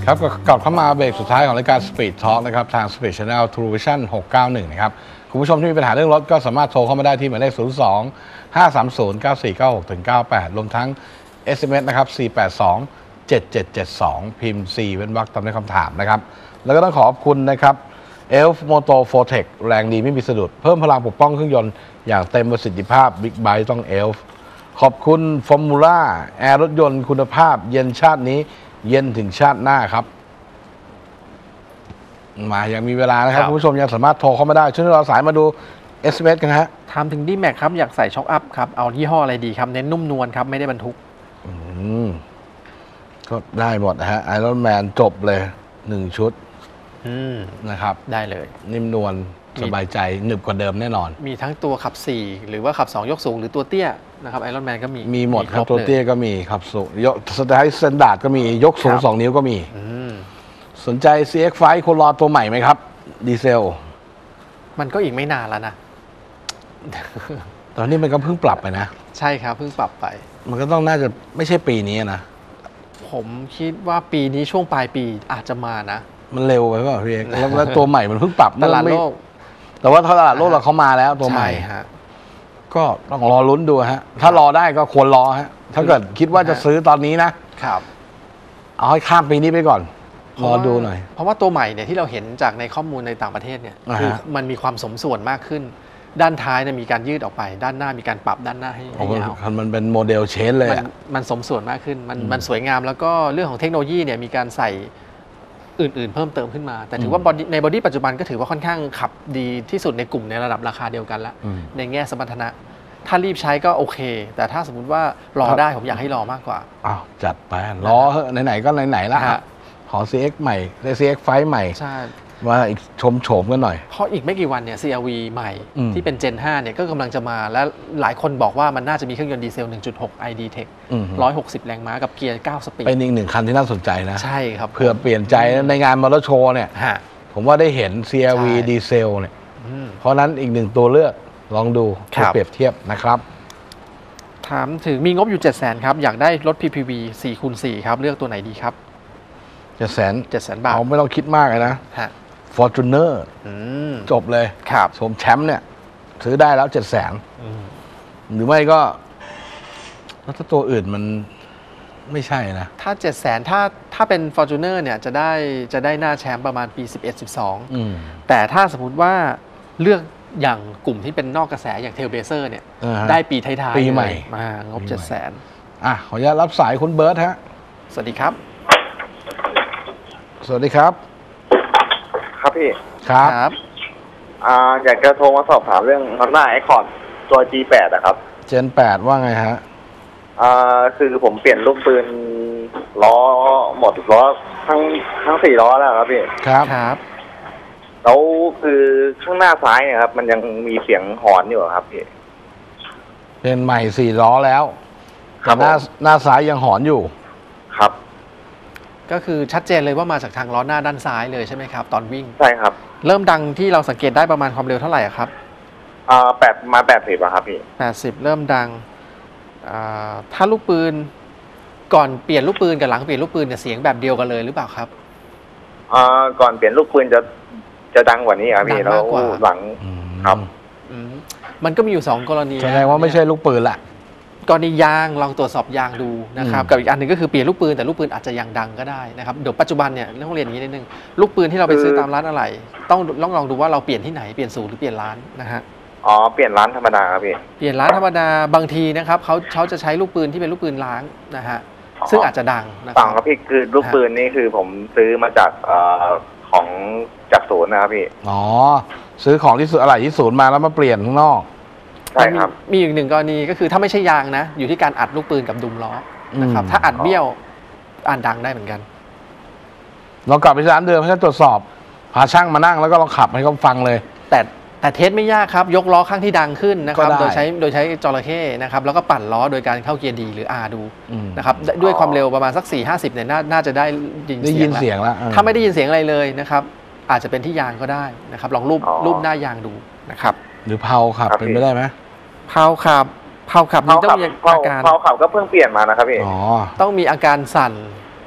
ครับก็กลับเข้ามาเบรกสุดท้ายของรายการ Speed Talk นะครับทาง Speed Channel True Vision 691 นะครับคุณผู้ชมที่มีปัญหาเรื่องรถก็สามารถโทรเข้ามาได้ที่หมายเลข 02-530-9496-98 รวมทั้ง SMS นะครับ 482-7772 พิมพ์ 4 เป็นวรรคตามด้วยคำถามนะครับแล้วก็ต้องขอบคุณนะครับ Elf Moto Fortec แรงดีไม่มีสะดุดเพิ่มพลังปกป้องเครื่องยนต์อย่างเต็มประสิทธิภาพ Big Bike ต้อง Elf ขอบคุณ Formula แอร์รถยนต์คุณภาพเย็นชาตินี้เย็นถึงชาติหน้าครับมายังมีเวลานะครับคุณผู้ชมยังสามารถโทรเข้ามาได้ช่วยเราสายมาดู SMS กันฮะถามถึง D-Max ครับอยากใส่ช็อคอัพครับเอายี่ห้ออะไรดีครับเน้นนุ่มนวลครับไม่ได้บรรทุกก็ได้หมดนะฮะ Iron Man จบเลย1ชุดนะครับได้เลยนิ่มนวลสบายใจหนึบกว่าเดิมแน่นอนมีทั้งตัวขับ4หรือว่าขับ2ยกสูงหรือตัวเตี้ยนะครับไอรอนแมนก็มีหมดครับตัวเตี้ยก็มีขับสูงยกสไตล์สแตนดาร์ดก็มียกสูง2 นิ้วก็มีสนใจ CX-5 คนรอตัวใหม่ไหมครับดีเซลมันก็อีกไม่นานแล้วนะตอนนี้มันก็เพิ่งปรับไปนะใช่ครับเพิ่งปรับไปมันก็ต้องน่าจะไม่ใช่ปีนี้นะผมคิดว่าปีนี้ช่วงปลายปีอาจจะมานะมันเร็วไปป่ะพี่เอกแล้วตัวใหม่มันเพิ่งปรับตลาดโลกแต่ว่าตลาดโลกเราเขามาแล้วตัวใหม่ฮะก็ต้องรอลุ้นดูฮะถ้ารอได้ก็ควรรอฮะถ้าเกิดคิดว่าจะซื้อตอนนี้นะครับเอาให้ข้ามปีนี้ไปก่อนรอดูหน่อยเพราะว่าตัวใหม่เนี่ยที่เราเห็นจากในข้อมูลในต่างประเทศเนี่ยคือมันมีความสมส่วนมากขึ้นด้านท้ายเนี่ยมีการยืดออกไปด้านหน้ามีการปรับด้านหน้าให้ยาวมันเป็นโมเดลเชนเลยมันสมส่วนมากขึ้นมันสวยงามแล้วก็เรื่องของเทคโนโลยีเนี่ยมีการใส่อื่นๆเพิ่มเติมขึ้นมาแต่ถือว่าในบอดี้ปัจจุบันก็ถือว่าค่อนข้างขับดีที่สุดในกลุ่มในระดับราคาเดียวกันแล้วในแง่สมรรถนะถ้ารีบใช้ก็โอเคแต่ถ้าสมมติว่ารอได้ผมอยากให้รอมากกว่าอ้าวจัดไปรอเหอะไหนๆก็ไหนๆแล้วขอ CX ใหม่ได้ CX-5 ใหม่ใช่มาอีกชมโฉมกันหน่อยเพราะอีกไม่กี่วันเนี่ย CR-V ใหม่ที่เป็น Gen 5เนี่ยก็กำลังจะมาและหลายคนบอกว่ามันน่าจะมีเครื่องยนต์ดีเซล 1.6 ID Tech 160 แรงม้ากับเกียร์ 9 สปีดเป็นอีก1 คันที่น่าสนใจนะใช่ครับเผื่อเปลี่ยนใจในงานมอเตอร์โชว์เนี่ยผมว่าได้เห็น CR-V ดีเซลเนี่ยเพราะนั้นอีก1 ตัวเลือกลองดูเปรียบเทียบนะครับถามถึงมีงบอยู่ 700,000 ครับอยากได้รถ PPV 4x4 ครับเลือกตัวไหนดีครับ 700,000 บาทไม่ต้องคิดมากเลยนะFortuner จบเลยชมแชมป์เนี่ยซื้อได้แล้ว700,000หรือไม่ก็แล้วถ้าตัวอื่นมันไม่ใช่นะถ้า700,000ถ้าเป็น Fortuner เนี่ยจะได้หน้าแชมป์ประมาณปี 11-12แต่ถ้าสมมติว่าเลือกอย่างกลุ่มที่เป็นนอกกระแสอย่าง Trailblazer เนี่ยได้ปีท้ายๆปีใหม่มางบ700,000 ขออนุญาตรับสายคุณเบิร์ตฮะสวัสดีครับสวัสดีครับครับพี่ครับอยากจะโทรมาสอบถามเรื่อง Honda Accord ตัว G8 นะครับ Gen 8ว่าไงฮะคือผมเปลี่ยนลูกปืนล้อหมดล้อทั้ง4 ล้อแล้วครับพี่ครับแล้วคือข้างหน้าซ้ายเนี่ยครับมันยังมีเสียงหอนอยู่ครับพี่เป็นใหม่4 ล้อแล้วแต่หน้าซ้ายยังหอนอยู่ครับก็คือชัดเจนเลยว่ามาจากทางล้อหน้าด้านซ้ายเลยใช่ไหมครับตอนวิ่งใช่ครับเริ่มดังที่เราสังเกตได้ประมาณความเร็วเท่าไหร่ครับ 80ครับพี่ 80เริ่มดังถ้าลูกปืนก่อนเปลี่ยนลูกปืนกับหลังเปลี่ยนลูกปืนเนี่ยเสียงแบบเดียวกันเลยหรือเปล่าครับก่อนเปลี่ยนลูกปืนจะดังกว่านี้ครับพี่แล้วหลังครับมันก็มีอยู่2 กรณีแสดงว่าไม่ใช่ลูกปืนละกรณียางลองตรวจสอบยางดูนะครับกับอีกอันหนึ่งก็คือเปลี่ยนลูกปืนแต่ลูกปืนอาจจะยังดังก็ได้นะครับเดี๋ยวปัจจุบันเนี่ยต้องเรียนอย่างนี้นิดนึงลูกปืนที่เราไปซื้อตามร้านอะไรต้องลองดูว่าเราเปลี่ยนที่ไหนเปลี่ยนศูนย์หรือเปลี่ยนร้านนะฮะเปลี่ยนร้านธรรมดาครับพี่เปลี่ยนร้านธรรมดาบางทีนะครับเขาจะใช้ลูกปืนที่เป็นลูกปืนล้างนะฮะซึ่งอาจจะดังครับพี่คือลูกปืนนี่คือผมซื้อมาจากของจากศูนย์นะครับพี่ซื้อของที่อะไรที่ศูนย์มาแล้วมาเปลี่ยนข้างนอกใช่ครับมีอีก1 กรณีก็คือถ้าไม่ใช่ยางนะอยู่ที่การอัดลูกปืนกับดุมล้อนะครับถ้าอัดเบี้ยวดังได้เหมือนกันเรากลับไปร้านเดิมให้ตรวจสอบพาช่างมานั่งแล้วก็ลองขับให้เขาฟังเลยแต่เทสไม่ยากครับยกล้อข้างที่ดังขึ้นนะครับโดยใช้จระเข้นะครับแล้วก็ปั่นล้อโดยการเข้าเกียร์ดีหรือ R ดูนะครับด้วยความเร็วประมาณสัก 4-50 เนี่ยน่าจะได้ยินเสียงแล้วถ้าไม่ได้ยินเสียงอะไรเลยนะครับอาจจะเป็นที่ยางก็ได้นะครับลองรูปหน้ายางดูนะครับหรือเพาขับเป็นไปได้ไหมเพาขับนี่ต้องมีอาการเพาขับก็เพิ่งเปลี่ยนมานะครับพี่ต้องมีอาการสั่น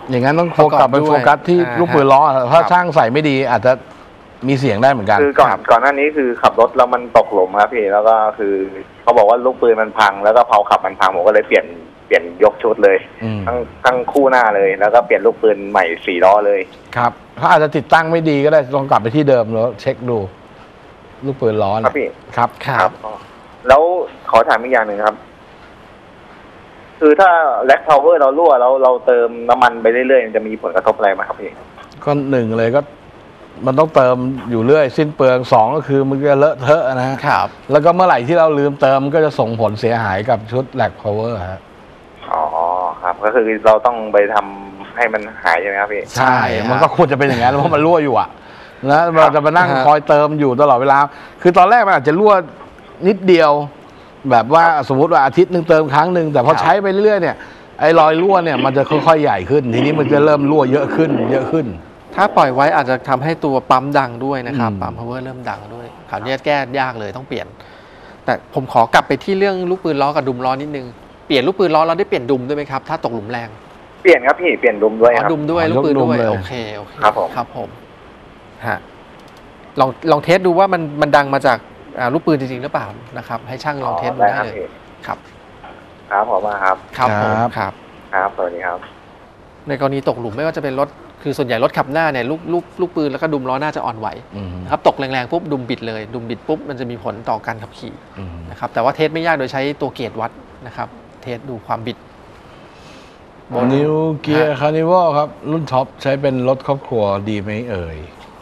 อย่างนั้นต้องประกอบกลับไปด้วยโฟกัสที่อ่าลูกปืนล้อถ้าครับช่างใส่ไม่ดีอาจจะมีเสียงได้เหมือนกันคือก่อนหน้านี้คือขับรถแล้วมันตกหลุมครับพี่แล้วก็คือเขาบอกว่าลูกปืนมันพังแล้วก็เพาขับมันพังผมก็เลยเปลี่ยนยกชุดเลยอืมทั้งคู่หน้าเลย แล้วก็เปลี่ยนลูกปืนใหม่4 ล้อเลยครับเขาอาจจะติดตั้งไม่ดีก็ได้ลองกลับไปที่เดิมแล้วเช็คดู ลูกปืนล้อครับพี่ครับครับแล้วขอถามอีกอย่างหนึ่งครับ คือถ้าแล็กพาวเวอร์เรารั่วแล้วเราเติมน้ำมันไปเรื่อยๆมันจะมีผลกระทบอะไรไหมครับพี่ก็หนึ่งเลยก็มันต้องเติมอยู่เรื่อยสิ้นเปลืองสองก็คือมันจะเลอะเทอะนะฮะครับแล้วก็เมื่อไหร่ที่เราลืมเติมก็จะส่งผลเสียหายกับชุดแลกพาวเวอร์ฮะอ๋อครับ ก็คือเราต้องไปทำให้มันหายใช่ไหมครับพี่ใช่ครับมันก็ควรจะเป็นอย่างนั้นเพราะมันรั่วอยู่อะนะเราจะมานั่งคอยเติมอยู่ตลอดเวลา คือตอนแรกมันอาจจะรั่วนิดเดียว แบบว่าสมมุติว่าอาทิตย์หนึ่งเติมครั้งหนึ่งแต่พอใช้ไปเรื่อยๆเนี่ยไอ้รอยรั่วเนี่ยมันจะค่อยๆใหญ่ขึ้น ทีนี้มันจะเริ่มรั่วเยอะขึ้น เยอะขึ้นถ้าปล่อยไว้อาจจะทำให้ตัวปั๊มดังด้วยนะครับอืมปั๊ม power เริ่มดังด้วยคราวนี้แก้ยากเลยต้องเปลี่ยน แต่ผมขอกลับไปที่เรื่องลูกปืนล้อกับดุมล้อนิดนึงเปลี่ยนลูกปืนล้อเราได้เปลี่ยนดุมด้วยไหมครับถ้าตกหลุมแรงเปลี่ยนครับพี่เปลี่ยนดุมด้วยอ๋อครับดุมด้วยอ๋อลูกปืนดุมด้วยเลยโอเคโอเคครับผมครับผมฮะลองเทสดูว่ามันดังมาจากลูกปืนจริงๆหรือเปล่านะครับ ให้ช่างลองเทสดูได้ครับเลยพี่ครับครับผมมาครับครับผมครับครับครับสวัสดีครับในกรณีตกหลุมไม่ว่าจะเป็นรถคือส่วนใหญ่รถขับหน้าเนี่ยลูกปืนแล้วก็ดุมล้อหน้าจะอ่อนไหวอืมนะครับตกแรงๆปุ๊บดุมบิดเลยดุมบิดปุ๊บมันจะมีผลต่อการขับขี่อืมนะครับแต่ว่าเทสไม่ยากโดยใช้ตัวเกจวัดนะครับ เทสดูความบิดนิวเกียร์คาร์นิวัลครับ รุ่นท็อปใช้เป็นรถครอบครัวดีไหมเอ่ย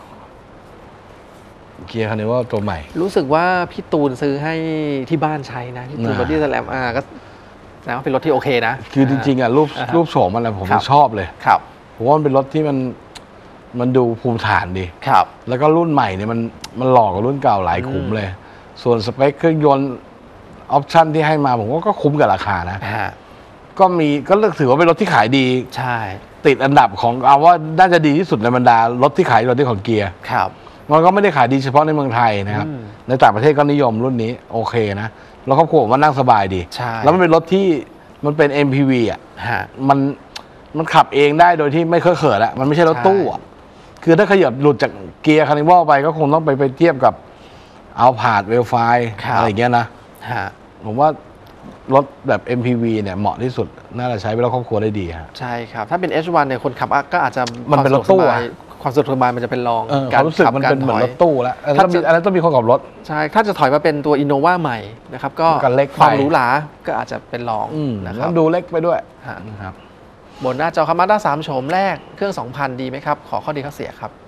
เกียร์คาร์นิวัลตัวใหม่รู้สึกว่าพี่ตูนซื้อให้ที่บ้านใช้นะพี่ตูนบอดี้สแลมก็แสดงว่าเป็นรถที่โอเคนะคือจริงๆอ่ะรูปอ่าฮะรูปโฉมอะไรผมครับชอบเลยครับผมว่ามันเป็นรถที่มันดูภูมิฐานดีครับแล้วก็รุ่นใหม่เนี่ยมันหลอกกว่ารุ่นเก่าหลายขุมเลย ส่วนสเปคเครื่องยนต์ออปชั่นที่ให้มาผมว่าก็คุ้มกับราคานะ ก็ถือว่าเป็นรถที่ขายดีใช่ติดอันดับของเอาว่าน่าจะดีที่สุดในบรรดารถที่ขายรถที่ของเกียร์ครับมันก็ไม่ได้ขายดีเฉพาะในเมืองไทยนะครับอืมในต่างประเทศก็นิยมรุ่นนี้โอเคนะแล้วครอบครัวผมว่านั่งสบายดีใช่แล้วมันเป็นรถที่มันเป็น MPV อ่ะฮะมันขับเองได้โดยที่ไม่เคอะเขินอะมันไม่ใช่รถตู้อะคือถ้าขยับหลุดจากเกียร์คาร์นิวัลไปก็คงต้องไปเทียบกับเอาผาดเวลไฟครับอะไรอย่างเงี้ยนะฮะผมว่ารถแบบ MPV เนี่ยเหมาะที่สุด น่าจะใช้ไปแล้วครอบครัวได้ดีฮะใช่ครับ ถ้าเป็น H1 เนี่ยคนขับก็อาจจะมันเป็นรถตู้อะความสะดวกสบายมันจะเป็นรองความรู้สึกมันเป็นเหมือนรถตู้แล้วอันนั้นต้องมีคนขับรถใช่ถ้าจะถอยมาเป็นตัว Innova ใหม่นะครับก็ก็เล็กไปความหรูหราก็อาจจะเป็นรองนะนะคครัรับบ ดูเล็กไปด้วยฮะนะครับบนหน้าจอคามาด้า3โฉมแรกเครื่อง 2,000 ดีไหมครับ ขอข้อดีข้อเสียครับ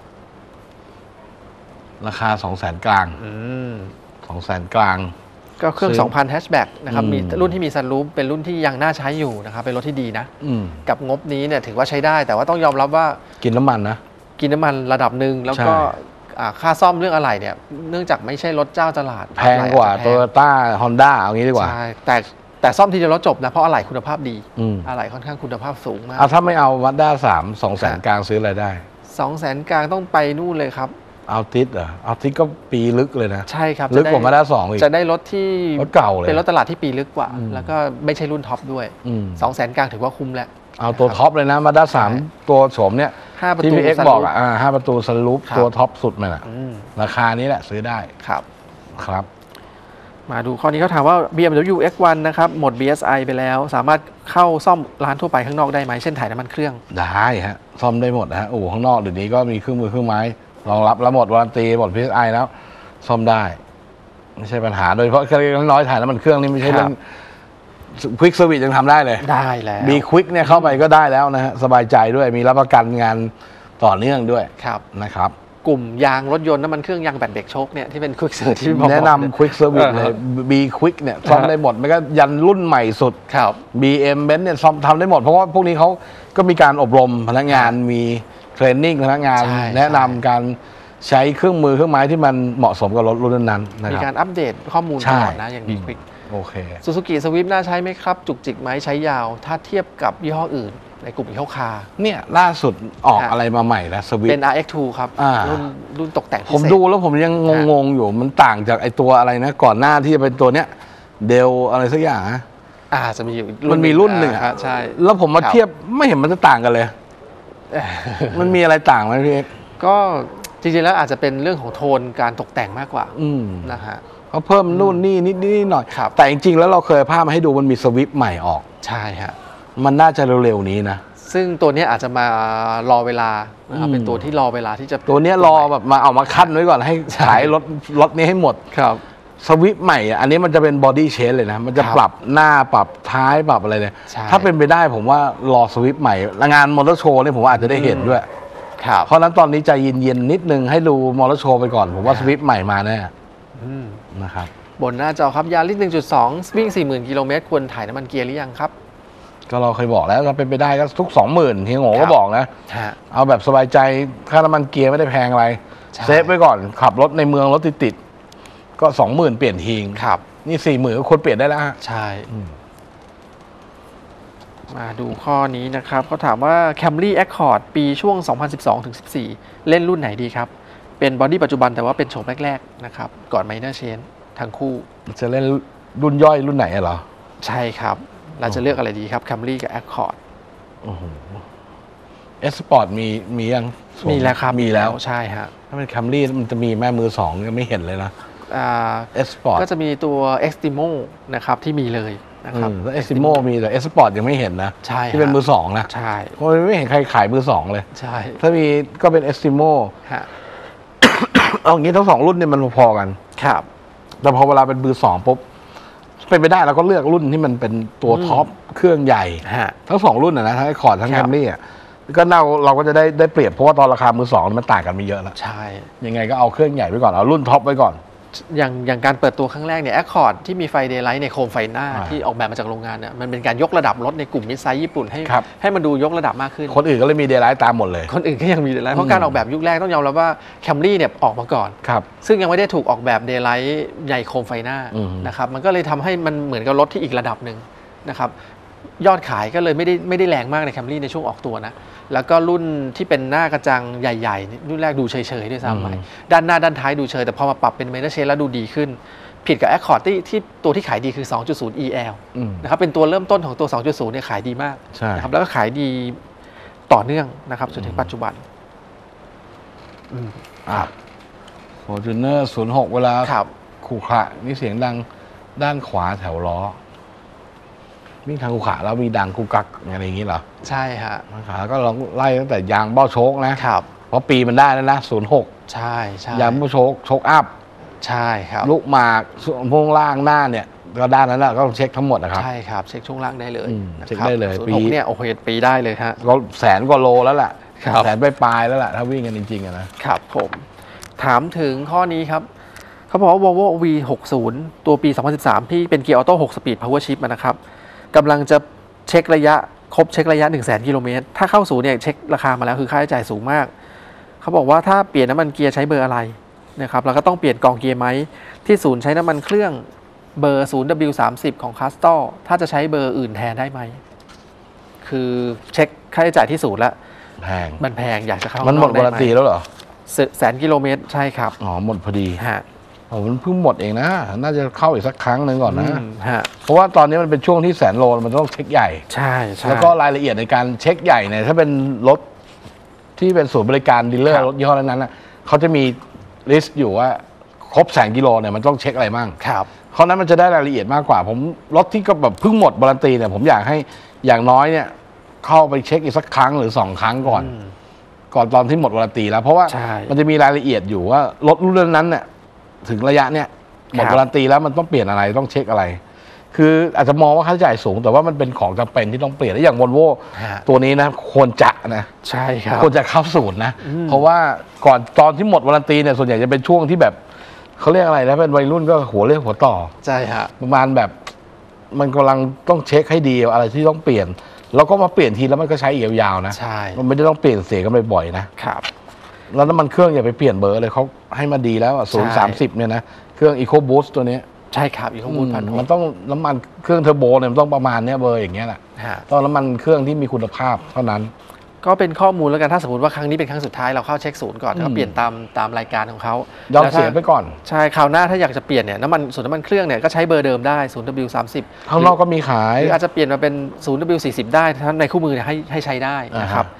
ราคา 200,000 กลางอืม 200,000 กลางก็เครื่องซื้อ 2,000 แฮชแบ็กนะครับอืมมีรุ่นที่มีซันรูฟเป็นรุ่นที่ยังน่าใช้อยู่นะครับ เป็นรถที่ดีนะอืมกับงบนี้เนี่ยถือว่าใช้ได้ แต่ว่าต้องยอมรับว่ากินน้ำมันนะกินน้ำมันระดับหนึ่งแล้วก็ใช่ค่าซ่อมเรื่องอะไรเนี่ย เนื่องจากไม่ใช่รถเจ้าตลาดแพงกว่าอะไหโตรโยอาจจะแพต้าฮอนด้าเอางี้ดีงกว่าใช่แต่ซ่อมทีเดียวรถจบนะ เพราะอะไหล่คุณภาพดีอืมอะไหล่ค่อนข้างคุณภาพสูงมากเอาถ้าไม่เอาวัดด้า200,000 กลางซื้ออะไรได้ 200,000 กลางต้องไปนู่นเลยครับเอาติสเหรอเอาติสก็ปีลึกเลยนะใช่ครับลึกกว่ามาด้า2อีกจะได้รถที่รถเก่าเลยเป็นรถตลาดที่ปีลึกกว่าอืมแล้วก็ไม่ใช่รุ่นท็อปด้วยอืม 200,000 กลางถือว่าคุ้มแล้วเอาตัวท็อปเลยนะมาด้า3ตัวโฉมเนี่ย 5 ประที่ตูพี่เอ็กซันบรูอกฟอ่ะ5 ประตูสลูปครับตัวท็อปสุดมันอ่ะอืมราคานี้แหละซื้อได้ครับครับมาดูข้อนี้เขาถามว่า BMW X1 นะครับ หมด BSI ไปแล้ว สามารถเข้าซ่อมร้านทั่วไปข้างนอกได้ไหมเช่นถ่ายน้ำมันเครื่องได้ฮะซ่อมได้หมดนะฮะอู่ข้างนอกเดี๋ยวนี้ก็มีเครื่องมือเครื่องไม้รองรับแล้วหมดวารันตีหมด PSI แล้วซ่อมได้ ไม่ใช่ปัญหาโดยเฉพาะเครื่องน้อยถ่ายน้ำมันเครื่องนี่ไม่ใช่ครับเรื่องควิกเซอร์วิสยังทำได้เลยได้แล้วมีควิกเนี่ยเข้าไปก็ได้แล้วนะฮะสบายใจด้วยมีรับประกันงานต่อเนื่องด้วยครับนะครับกลุ่มยางรถยนต์น้ำมันเครื่องยางแบตเบรกโชคเนี่ยที่เป็นควิกเซอร์ที่พี่บอกแนะนำควิกเซอร์วิสเลย B Quick เนี่ยซ่อมได้หมดไม่ก็ยันรุ่นใหม่สุดครับ BM Benz เนี่ยซ่อมทำได้หมด เพราะว่าพวกนี้เขาก็มีการอบรมพนักงานมีเทรนนิ่งพนักงานใช่แนะนำการใช้เครื่องมือเครื่องไม้ที่มันเหมาะสมกับรถรุ่นนั้นๆนะมีคการับรอัปเดตข้อมูลใช่ตลอดนะอย่างดีควิกโอเคซูซูกิสวิฟน่าใช้ไหมครับ จุกจิกไหมใช้ยาว ถ้าเทียบกับยี่ห้ออื่น ในกลุ่มยี่ห้อคาร์เนี่ยล่าสุดออกฮะอะไรมาใหม่แล้วสวิเป็ตน RX2 ครับอ่ารุ่นตกแต่งพิผมเศษดูแล้วผมยังงงๆอยู่มันต่างจากไอตัวอะไรนะ ก่อนหน้าที่จะเป็นตัวเนี้ยเดลอะไรสักอย่างนะจะมีอยู่มันมีรุ่นหนึ่งอะใช่แล้วผมมาครับเทียบไม่เห็นมันจะต่างกันเลยมันมีอะไรต่างไหมพี่เอ็กซ์ก็จริงๆแล้วอาจจะเป็นเรื่องของโทนการตกแต่งมากกว่านะฮะเขาเพิ่มนู่นนี่นิดหน่อยครับแต่จริงๆแล้วเราเคยภาพมาให้ดูมันมีสวิปใหม่ออกใช่ฮะมันน่าจะเร็วๆนี้นะซึ่งตัวนี้อาจจะมารอเวลานะครับเป็นตัวที่รอเวลาที่จะตัวเนี้ยรอแบบมาเอามาขั้นไว้ก่อนให้ขายรถนี้ให้หมดครับสวิปใหม่อ่ะอันนี้มันจะเป็นบอดี้เชนเลยนะ มันจะครับปรับหน้าปรับท้ายปรับอะไรเนี่ยใช่ถ้าเป็นไปได้ผมว่ารอสวิปใหม่งานมอเตอร์โชว์เนี่ยผมว่าอาจจะได้เห็นด้วยครับเพราะฉะนั้นตอนนี้ใจเย็นๆนิดนึงให้ดูมอเตอร์โชว์ไปก่อน ผมว่าสวิปใหม่มาแน่อืมนะครับบนหน้าจอครับยาริส 1.2 วิ่ง 40,000 กิโลเมตรควรถ่ายน้ำมันเกียร์หรือยังครับก็เราเคยบอกแล้วถ้าเป็นไปได้ก็ทุก 20,000เฮียโง่ครัก็บบอกนะฮะเอาแบบสบายใจค่าน้ำมันเกียร์ไม่ได้แพงอะไรใช่เซฟไว้ก่อน ขับรถในเมืองรถติดๆก็ 20,000 เปลี่ยนทิ้งครับนี่ 40,000ก็ควรเปลี่ยนได้แล้วฮะใช่ มาดูข้อนี้นะครับเขาถามว่า Camry Accord ปีช่วง 2012-14 เล่นรุ่นไหนดีครับ เป็นบอดี้ปัจจุบันแต่ว่าเป็นโฉมแรกๆนะครับ ก่อน Minor Change ทั้งคู่จะเล่นรุ่นย่อยรุ่นไหนอะเหรอใช่ครับ เราจะเลือกอะไรดีครับ Camry กับ Accord เอสปอร์ตมียังมีแล้วครับมีแล้วใช่ฮะถ้าเป็นแคมรี่มันจะมีแม่มือสองยังไม่เห็นเลยนะอ่าเอสปอร์ตก็จะมีตัว Extimo นะครับที่มีเลยนะครับแล้วเอสซิโมมีแต่เอสปอร์ตยังไม่เห็นนะใช่ที่เป็นมือสองนะใช่เพราะไม่เห็นใครขายมือสองเลยใช่ถ้ามีก็เป็นเอสซิโมฮะเอางี้ทั้งสองรุ่นเนี่ยมันพอๆกันครับแต่พอเวลาเป็นมือสองปุ๊บเป็นไปได้เราก็เลือกรุ่นที่มันเป็นตัวท็อปเครื่องใหญ่ฮะทั้งสองรุ่นนะทั้งไอคอร์ดทั้งคแครับ มรี่อ่ะก็เราก็จะได้เปรียบเพราะว่าตอนราคามือสองมันต่างกันไม่เยอะแล้วใช่ยังไงก็เอาเครื่องใหญ่ไว้ก่อนเอารุ่นท็อปไว้ก่อนอย่างการเปิดตัวครั้งแรกเนี่ย Accord ที่มีไฟ Daylight ในโคมไฟหน้าอ่าที่ออกแบบมาจากโรงงานเนี่ยมันเป็นการยกระดับรถในกลุ่มมิดไซส์ญี่ปุ่นให้ครับให้มันดูยกระดับมากขึ้นคนอื่นก็เลยมีเดย์ไลท์ตามหมดเลยคนอื่นก็ยังมี Daylight เพราะการออกแบบยุคแรกต้องยอมรับว่า Camry เนี่ยออกมาก่อนครับซึ่งยังไม่ได้ถูกออกแบบ Daylight ใหญ่โคมไฟหน้าอืมนะครับมันก็เลยทำให้มันเหมือนกับรถที่อีกระดับหนึ่งนะครับยอดขายก็เลยไม่ได้แรงมากใน Camry ในช่วงออกตัวนะแล้วก็รุ่นที่เป็นหน้ากระจังใหญ่ๆรุ่นแรกดูเฉยๆด้วยซ้ำไปด้านหน้าด้านท้ายดูเฉยแต่พอมาปรับเป็น Minor Change แล้วดูดีขึ้น ผิดกับ Accord ที่ตัวที่ขายดีคือ 2.0 EL นะครับเป็นตัวเริ่มต้นของตัว 2.0 เนี่ยขายดีมากใช่นะครับแล้วก็ขายดีต่อเนื่องนะครับจนถึงปัจจุบันครับฟอร์จูเนอร์06 เวลาครับขู่ขระนี่เสียงดังด้านขวาแถวล้อวิ่งทางขู่ขระแล้วมีดังกุกกักอะไรอย่างนี้เหรอใช่ฮะขาก็ลองไล่ตั้งแต่ยางเบ้าโชคนะครับ เพราะปีมันได้แล้วนะ06 ใช่ใช่ยางเบ้าโชคโชคอัพใช่ครับลูกหมากส่วนพวงล่างหน้าเนี่ยก็ด้านนั้นแหละก็ต้องเช็คทั้งหมดนะครับใช่ครับเช็คช่วงล่างได้เลยเช็คได้เลยปีเนี่ยโอเคปีได้เลยฮะก็100,000 กว่าโลแล้วแหละครับแสนปลายๆแล้วแหละถ้าวิ่งกันจริงๆอะนะครับผมถามถึงข้อนี้ครับเขาบอกว่า Volvo V60 ตัวปี 2013 ที่เป็นเกียร์ออโต้6 สปีด Power Shift นะครับกำลังจะเช็คระยะครบเช็คระยะ 100,000 กิโลเมตรถ้าเข้าศูนย์เนี่ยเช็คราคามาแล้วคือค่าใช้จ่ายสูงมากเขาบอกว่าถ้าเปลี่ยนน้ำมันเกียร์ใช้เบอร์อะไรนะครับแล้วก็ต้องเปลี่ยนกองเกียร์ไหมที่ศูนย์ใช้น้ำมันเครื่องเบอร์ 0W30 ของ Castor ถ้าจะใช้เบอร์อื่นแทนได้ไหมคือเช็คค่าใช้จ่ายที่ศูนย์แล้วแพงมันแพงอยากจะเข้ามันหมดวารันตีแล้วเหรอ 100,000 กิโลเมตรใช่ครับอ๋อหมดพอดีฮะโอ้มันเพิ่งหมดเองนะ น่าจะเข้าอีกสักครั้งหนึ่งก่อนนะฮะเพราะว่าตอนนี้มันเป็นช่วงที่100,000 โลมันต้องเช็คใหญ่ใช่ใช่แล้วก็รายละเอียดในการเช็คใหญ่เนี่ยถ้าเป็นรถที่เป็นศูนย์บริการดีลเลอครัร์บรถยี่ห้อนั้นนะเขาจะมีลิสต์อยู่ว่าครบ100,000 กิโลเนี่ยมันต้องเช็คอะไรบ้างครับเพราะนั้นมันจะได้รายละเอียดมากกว่า ผมรถที่ก็แบบเพิ่งหมดวารันตีเนี่ยผมอยากให้อย่างน้อยเนี่ยเข้าไปเช็คอีกสักครั้งหรือ2 ครั้งก่อน ก่อนตอนที่หมดวารันตีแล้วเพราะว่าใช่มันจะมีรายละเอียดอยู่ว่ารถรุ่นนั้นเนี่ยถึงระยะเนี่ยหมดครับวารันตีแล้วมันต้องเปลี่ยนอะไรต้องเช็คอะไร คืออาจจะมองว่าค่าใช้จ่ายสูง แต่ว่ามันเป็นของจำเป็นที่ต้องเปลี่ยนแล้วอย่างวอลโว่ฮะตัวนี้นะควรจะนะใช่ครับควรจะเข้าศูนย์นะ เพราะว่าก่อนตอนที่หมดวารันตีเนี่ยส่วนใหญ่จะเป็นช่วงที่แบบเขาเรียกอะไรนะเป็นวัยรุ่นก็หัวเรียกหัวต่อใช่ฮะประมาณแบบมันกำลังต้องเช็คให้ดีอะไรที่ต้องเปลี่ยน แล้วก็มาเปลี่ยนทีแล้วมันก็ใช้อีกยาวๆนะใช่มันไม่ได้ต้องเปลี่ยนเสียกันบ่อยๆนะครับ แล้วน้ำมันเครื่องอย่าไปเปลี่ยนเบอร์เลยเขาให้มาดีแล้วศูนย์ใช่ 30เนี่ยนะเครื่อง Eco Boost ตัวเนี้ยใช่ครับอีกข้อมูลพันมันต้องน้ำมันเครื่องเทอร์โบเนี่ยมันต้องประมาณเนี้ยเบอร์อย่างเงี้ยแหละฮะต้องน้ำมันเครื่องที่มีคุณภาพเท่านั้นก็เป็นข้อมูลแล้วกันถ้าสมมติว่าครั้งนี้เป็นครั้งสุดท้ายเราเข้าเช็คศูนย์ก่อนก็เปลี่ยนตามรายการของเขายอมแล้วถ้าเสียไปก่อนใช่คราวหน้าถ้าอยากจะเปลี่ยนเนี่ยน้ำมันเครื่องเนี่ยก็ใช้เบอร์เดิมได้ 0W30 ข้างนอกก็มีขายหรืออาจจะเปลี่ยนมาเป็น 0W40 ได้ถ้าในคู่มือเนี่ยให้ใช้ได้นะครับ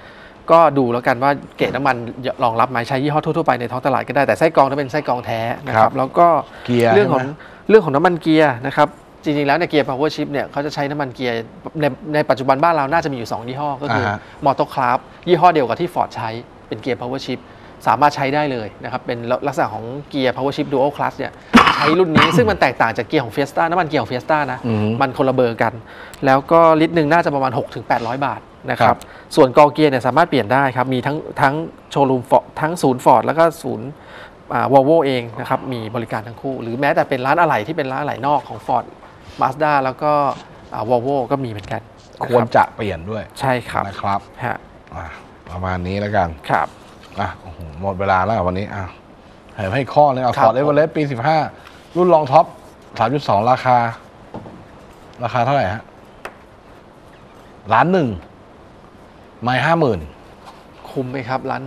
ก็ดูแล้วกันว่าเกรดน้ำมันรองรับไหมใช้ยี่ห้อทั่วๆไปในท้องตลาดก็ได้แต่ไส้กรองต้องเป็นไส้กรองแท้นะครับแล้วก็เกียร์เรื่องของน้ำมันเกียร์นะครับจริงๆแล้วในเกียร์ Power Shift เนี่ยเขาจะใช้น้ำมันเกียร์ในปัจจุบันบ้านเราน่าจะมีอยู่2ยี่ห้อก็คือมอเตอร์คราฟยี่ห้อเดียวกับที่ Ford ใช้เป็นเกียร์ Power Shift สามารถใช้ได้เลยนะครับเป็นลักษณะของเกียร์ Power Shift Dual Clutch เนี่ยใช้รุ่นนี้ซึ่งมันแตกต่างจากเกียร์ของ Fiesta น้ำมันเกียร์ของ Fiesta นะมันคนละเบอร์กันแล้วก็ลิตรหนึ่งน่าจะประมาณ 600-800 บาทนะครับส่วนกอเกียร์เนี่ยสามารถเปลี่ยนได้ครับมีทั้งโชว์รูมทั้งศูนย์ Ford แล้วก็ศูนย์Volvo เองนะครับมีบริการทั้งคู่หรือแม้แต่เป็นร้านอะไหล่ที่เป็นร้านอะไหล่นอกของ Ford Mazda แล้วก็Volvo ก็มีเหมือนกันควรจะเปลี่ยนด้วยใช่ครับนะครับฮะประมาณนี้แล้วกันครับโอ้โหหมดเวลาแล้ววันนี้ให้ข้อนึงเอา Ford Everest ปี15รุ่นรองท็อป 3.2 ราคาเท่าไหร่ฮะ1,100,000ไม่50,000 คุ้มไหมครับ1,100,000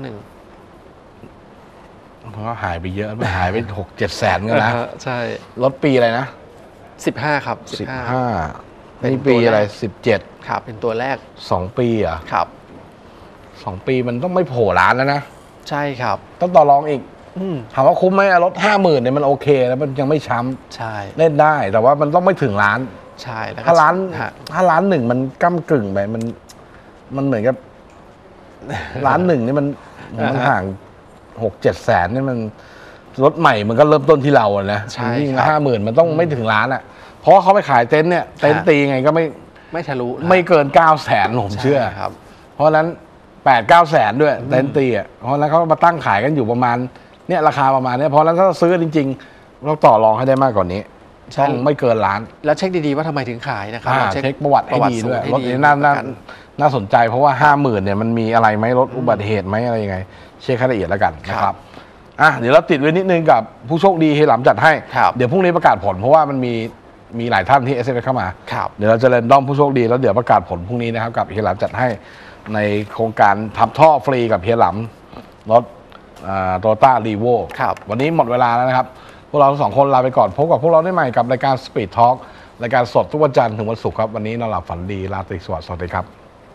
เพราะหายไปเยอะหายไป 6-7 แสนกันนะใช่รถปีอะไรนะ 15ครับ 15นี่ปีอะไร17 ครับเป็นตัวแรก 2ปีอ่ะครับ 2ปีมันต้องไม่โผล่ร้านแล้วนะใช่ครับต้องต่อรองอีกถามว่าคุ้มไหมรถ 50,000เนี่ยมันโอเคแล้วมันยังไม่ช้ำใช่เล่นได้แต่ว่ามันต้องไม่ถึงล้านใช่ถ้าล้านหนึ่งมันก้ำกึ่งไปมันเหมือนกับล้านหนึ่งนี่มันห่าง 6-7 แสนนี่มันรถใหม่มันก็เริ่มต้นที่เราอะนะยิ่ง50,000มันต้องไม่ถึงล้านอ่ะเพราะว่าเขาไปขายเต็นท์เนี่ยเต็นท์ตีไงก็ไม่ทะลุไม่เกิน9 แสนผมเชื่อครับเพราะนั้น8-9 แสนด้วยเต็นท์ตีอ่ะเพราะนั้นเขามาตั้งขายกันอยู่ประมาณเนี่ยราคาประมาณนี้เพราะนั้นถ้าซื้อจริงๆเราต่อรองให้ได้มากกว่านี้ต้องไม่เกินล้านแล้วเช็คดีๆว่าทำไมถึงขายนะครับเช็คประวัติให้ดีด้วยรถนี้น่าสนใจเพราะว่า50,000เนี่ยมันมีอะไรไหมรถอุบัติเหตุไหมอะไรยังไงเช็คให้ละเอียดแล้วกันนะครับเดี๋ยวเราติดไว้นิดนึงกับผู้โชคดีเฮยหลำจัดให้เดี๋ยวพรุ่งนี้ประกาศผลเพราะว่ามันมีหลายท่านที่ SMS เข้ามาเดี๋ยวเราจะเรนดอมผู้โชคดีแล้วเดี๋ยวประกาศผลพรุ่งนี้นะครับกับเฮยหลำจัดให้ในโครงการทำท่อฟรีกับเฮยหลำรถโตโยต้ารีโววันนี้หมดเวลาแล้วนะครับพวกเรา2 คนลาไปก่อนพบกับพวกเราได้ใหม่กับรายการ Speed Talk รายการสดทุกวันจันทร์ถึงวันศุกร์ครับวันนี้นอนหลับฝันดีราตรีสวัสดิ์สวัสดีครับ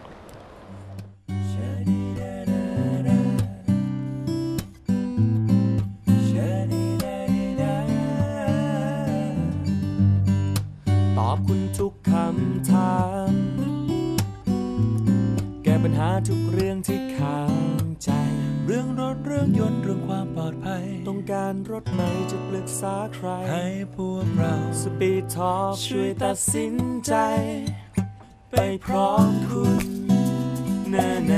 ตอบคุณทุกคำถามแก้ปัญหาทุกเรื่องที่ค้างใจเรื่องรถเรื่องยนต์เรื่องความปลอดภัยต้องการรถไหนจะปรึกษาใครให้พวกเรา Speed Talk ช่วยตัดสินใจไปพร้อมคุณแน่